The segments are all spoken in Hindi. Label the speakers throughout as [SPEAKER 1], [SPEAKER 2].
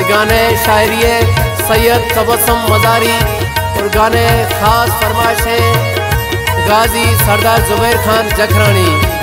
[SPEAKER 1] गाने शायरी सैयद तबस्सुम मज़ारी और गाने खास फरमाइश है गाजी सरदार जुबैर खान जखरानी।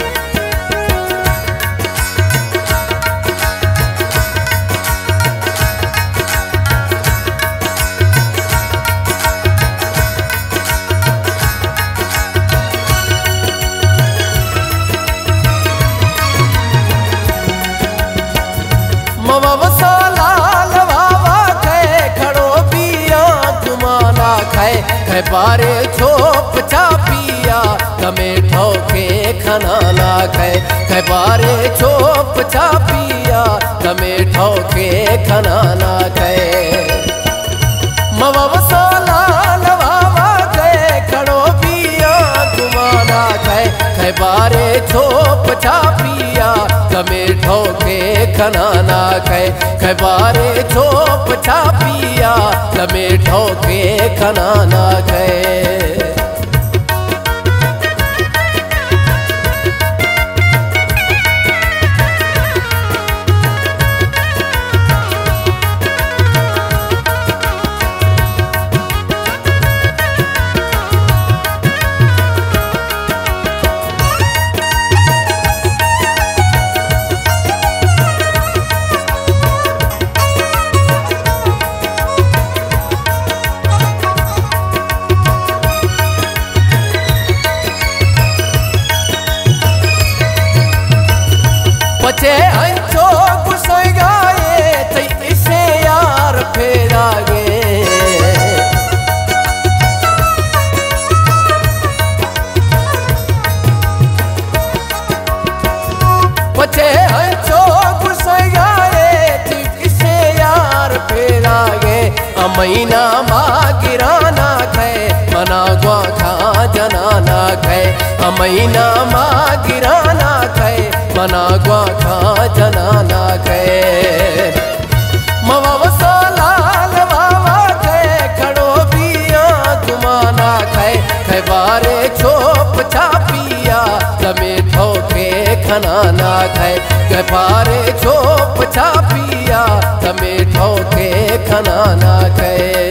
[SPEAKER 1] खे बारे छोप चापिया तमे ठोके खाना ना खे बारे छोप चापिया तमे ठोके खाना ना मवा वसाला लवावा खड़ो पिया घुमाना खे बारे छोप चापिया तमे ठोके खाना ना खे बारे छोप चापिया तमे ठोके खाना ना बचे अंचो गुस्से गाए तई इसे यार फेरा गे बचे अंचो गुस्से गाए तई इसे यार फेरा गे अमैना माँ गिराना खे मना गुआ खा जनाना खे अमैना माँ गिराना खे मना गुआ खा जनाना खे मवा वसाला लवावा खड़ो पिया घुमाना खे बारे छोप चापिया तमे ठोके खनाना खे बारे छोप चापिया तमे ठोके खनाना खे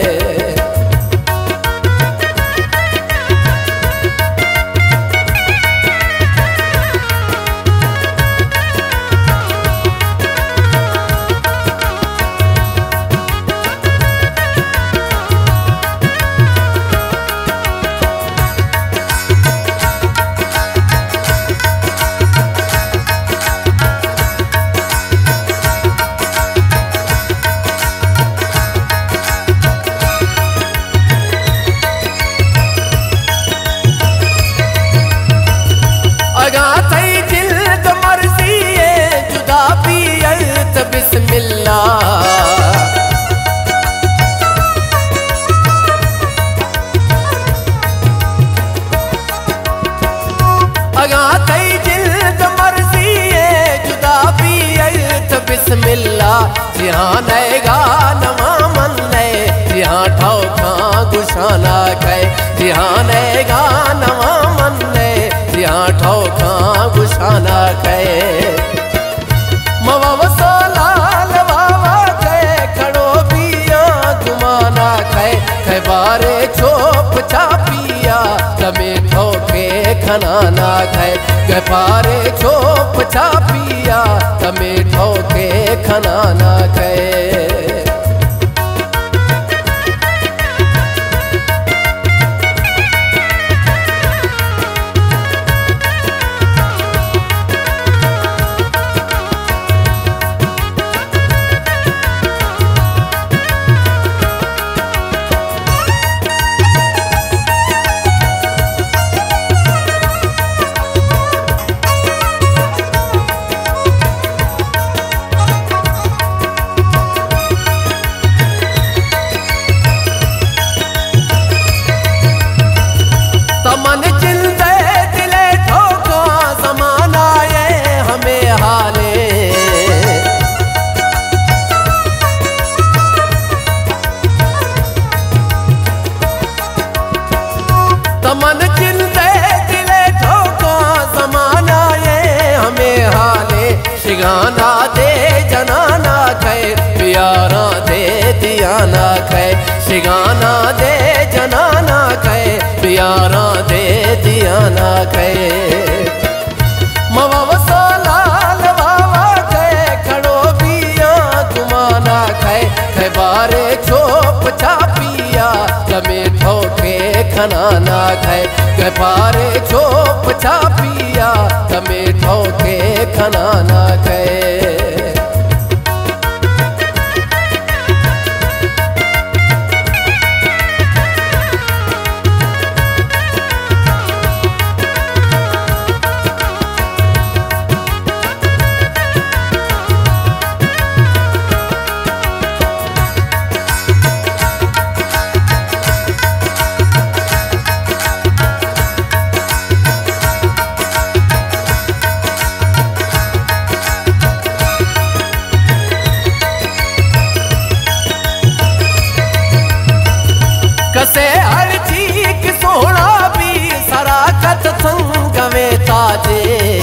[SPEAKER 1] जिहान गा नवा मन जिहा ठोका गुशाना खे जिहान गा नवा मन जिहा ठोका गुशाना खे मवा वसाला लवावा खड़ो पिया घुमाना खे बारे छोप चापिया तमे ठोके खनाना खे बारे छोप चापिया तमे ठोके खनाना खे तमन चिल्दे दिले ठोका जमाना ये हमें हाले तमन चिल्दे दिले ठोका जमाना ये हमें हाले शिगाना दे जनाना खे प्यारा दे शिगाना दे जनाना कहे प्यारा दे दियाना कहे मवावसा लाल बाबा कहे खड़ो बिया गुमाना कहे बारे छोप छापिया जमे ठोके खनाना कहे बारे छोप छापिया जमे ठोके खनाना कहे कसे हर चीक सोना भी सराकत संगवे ताजे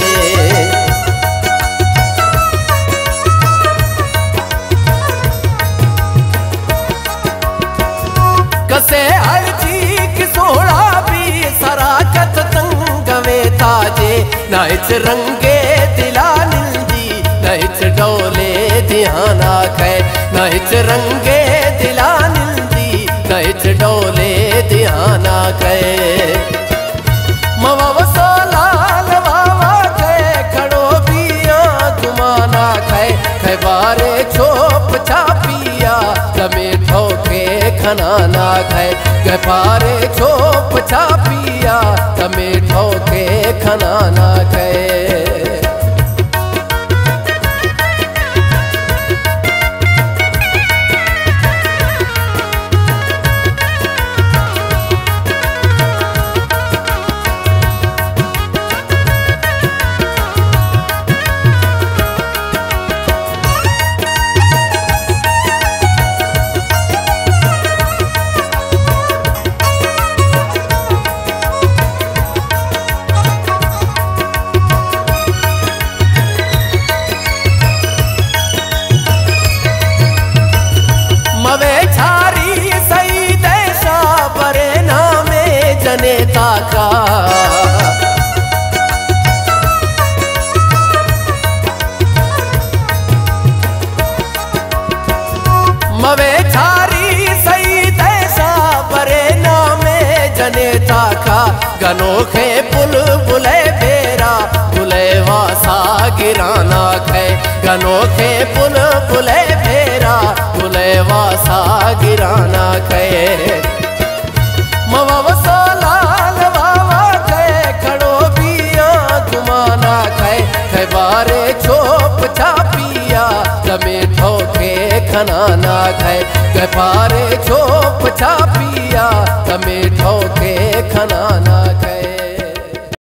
[SPEAKER 1] कसे हर चीक सोना भी सराकत संगवे ताजे नाइच रंगे दिला निंदी नाइच डोले ध्याना कै नाइच रंगे दिला नाइच डोले ध्याना कहे मवावसा लाल बाबा कहे खड़ो बिया गुमाना कहे बारे छोप छापिया जमे ठोके खनाना कहे बारे छोप छापिया जमे ठोके खनाना कहे मवे छारी सही देशा बरे नामे जनेता का मवे छारी सही देशा बरे नामे जनेता का गनोखे पुल बुले बेरा बुले वासा गिराना खे गनोखे पुल बुले बेरा बुले वासा गिराना कहे मवावसा लाल बाबा कहे खड़ो बिया गुमाना कहे बारे छोप छापिया जमे ठोके खनाना कहे बारे छोप छापिया जमे ठोके खनाना कहे।